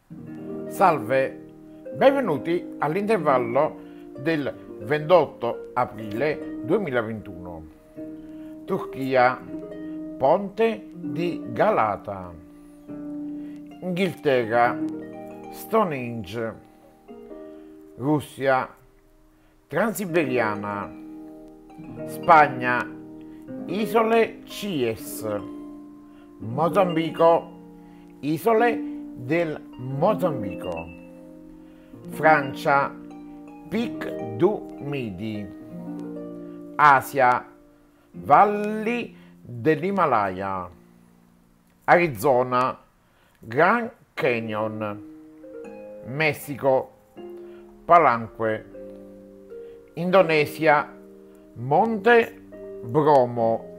Salve, benvenuti all'intervallo del 28 aprile 2021. Turchia, Ponte di Galata. Inghilterra, Stonehenge. Russia, Transiberiana. Spagna, Isole Cíes. Mozambico, Isole del Mozambico. Francia, Pic du Midi. Asia, valli dell'Himalaya. Arizona, Grand Canyon. Messico, Palenque. Indonesia, Monte Bromo.